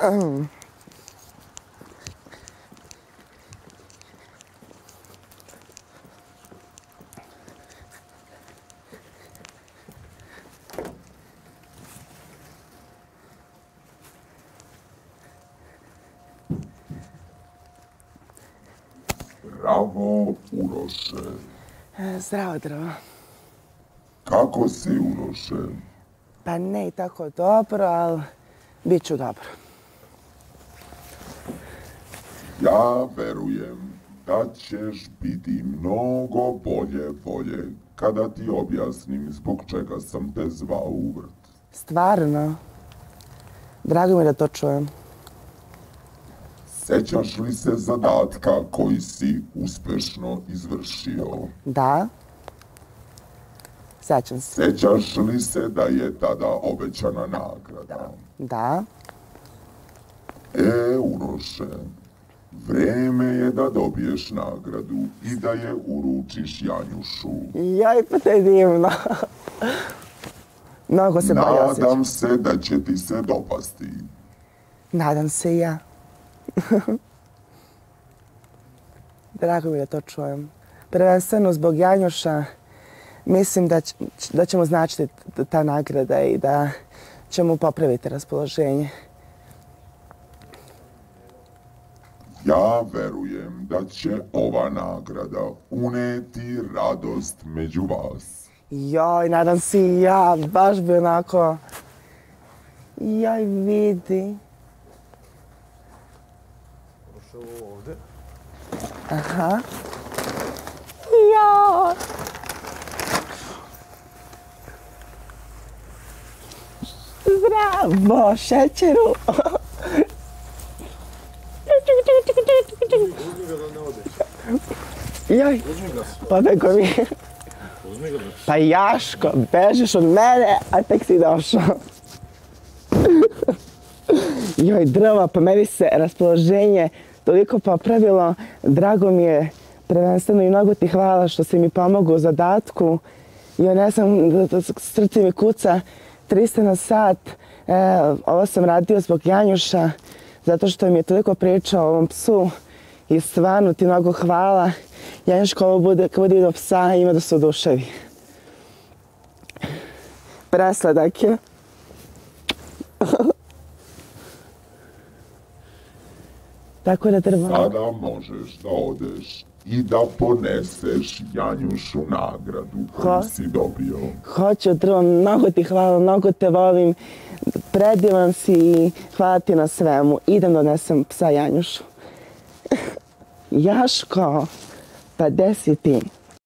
Zdravo, Uroše. Zdravo, Drvo. Kako si, Uroše? Pa ne i tako dobro, ali bit ću dobro. Ja verujem da ćeš biti mnogo bolje kada ti objasnim zbog čega sam te zvao u vrt. Stvarno? Drago mi da to čujem. Sećaš li se zadatka koji si uspešno izvršio? Da. Sećam se. Sećaš li se da je tada obećana nagrada? Da. Uroše, vreme je da dobiješ nagradu i da je uručiš Janjušu. Joj, pa to je divno. Mnogo se bolje osjećam. Nadam se da će ti se dopasti. Nadam se i ja. Drago mi da to čujem. Prvenstveno zbog Janjuša mislim da će mu značiti ta nagrada i da će mu popraviti raspoloženje. Ja verujem da će ova nagrada uneti radost među vas. Joj, nadam se i ja, baš bi onako... Joj, vidi. Ovo ovde. Aha. Joj. Zdravo, šećeru. Uzmi ga da ne odeš. Joj, Uzmi ga. pobego mi. Uzmi ga da... Pa Jaško, bežiš od mene, a tek si došao. Joj, Drva, pa meni se raspoloženje toliko popravilo. Drago mi je, prvenstveno i mnogo ti hvala što si mi pomogao u zadatku. Joj, ne znam, srce mi kuca 300 na sat. Ovo sam radio zbog Janjuša, zato što mi je toliko pričao o ovom psu. I stvarno ti mnogo hvala. Janjuško, ovo bude, kad bude do psa, ima da se oduševi. Presladak je. Tako da Drvo... Sada možeš da odeš i da poneseš Janjušu nagradu koju si dobio. Hoću, Drvo, mnogo ti hvala, mnogo te volim. Predivan si i hvala ti na svemu. Idem da odnesem psa Janjušu. Jaško, pa gde si ti?